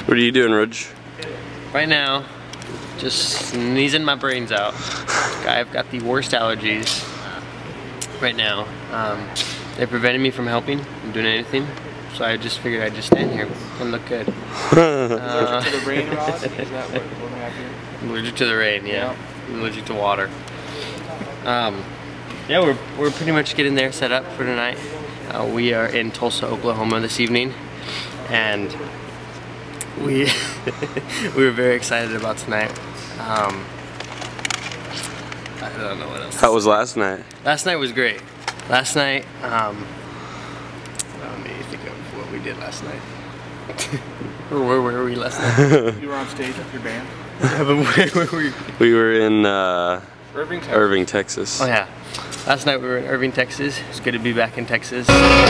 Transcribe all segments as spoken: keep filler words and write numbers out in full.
What are you doing, Rudge? Right now, just sneezing my brains out. I've got the worst allergies right now. Um, they prevented me from helping and doing anything, so I just figured I'd just stand here and look good. uh, Allergic to the rain, Rod? Is that what, what we have here? I'm allergic to the rain, yeah. Yeah. I'm allergic to water. Um, yeah, we're, we're pretty much getting there set up for tonight. Uh, we are in Tulsa, Oklahoma this evening, and we we were very excited about tonight. Um, I don't know what else. How was last night? Last night was great. Last night, um, let me think of what we did last night. Or where were we last night? You were on stage with your band? Yeah, but where were we? We were in uh, Irving, Texas. Irving, Texas. Oh yeah. Last night we were in Irving, Texas. It's good to be back in Texas.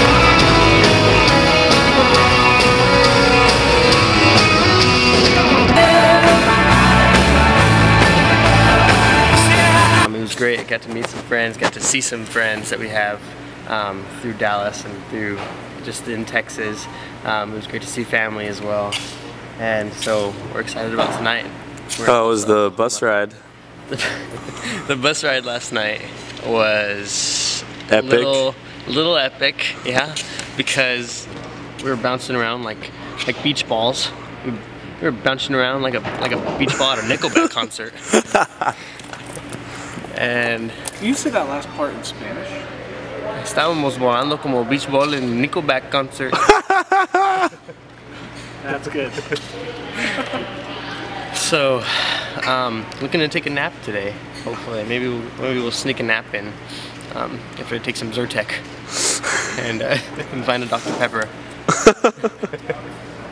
Um, it was great. I got to meet some friends, got to see some friends that we have um, through Dallas and through just in Texas. Um, it was great to see family as well. And so we're excited about tonight. We're How was the bus ride? The bus ride last night was Epic? a little, little epic, yeah, because we were bouncing around like like beach balls. We, we were bouncing around like a like a beach ball at a Nickelback concert. And Can you say that last part in Spanish? estábamos volando como beach ball en Nickelback concert. That's good. So, um, looking to take a nap today. Hopefully, maybe we'll, maybe we'll sneak a nap in um, after I take some Zyrtec and, uh, and find a Doctor Pepper.